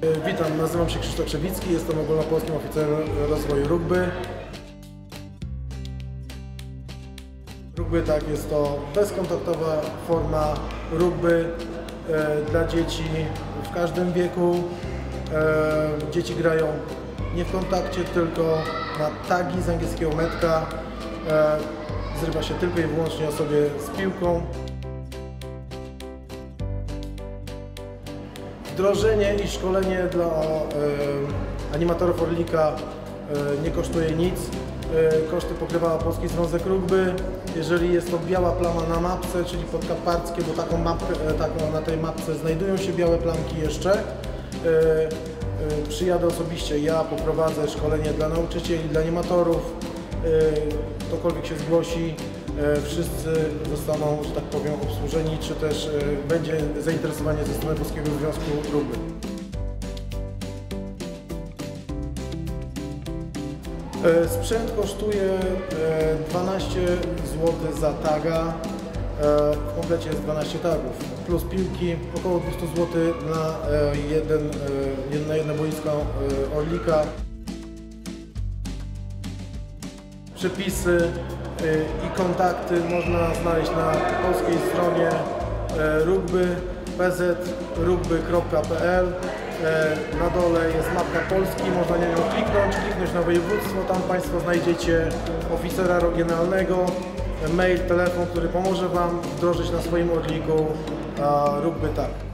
Witam, nazywam się Krzysztof Krzewicki, jestem ogólnopolskim oficerem rozwoju rugby. Rugby tak, jest to bezkontaktowa forma rugby dla dzieci w każdym wieku. Dzieci grają nie w kontakcie, tylko na tagi z angielskiego metka. Zrywa się tylko i wyłącznie osobie z piłką. Wdrożenie i szkolenie dla animatorów Orlika nie kosztuje nic. Koszty pokrywa Polski Związek Rugby. Jeżeli jest to biała plama na mapce, czyli podkaparckie, bo na tej mapce znajdują się białe plamki jeszcze, przyjadę osobiście, ja poprowadzę szkolenie dla nauczycieli, dla animatorów. Ktokolwiek się zgłosi, wszyscy zostaną, że tak powiem, obsłużeni, czy też będzie zainteresowanie ze strony Polskiego Związku Rugby. Sprzęt kosztuje 12 zł za taga. W komplecie jest 12 tagów, plus piłki, około 200 zł na jedno boisko Orlika. Przepisy i kontakty można znaleźć na polskiej stronie rugby.pz.rugby.pl. Na dole jest mapka Polski, można na nią kliknąć na województwo, tam Państwo znajdziecie oficera regionalnego, mail, telefon, który pomoże Wam wdrożyć na swoim Orliku rugby tak.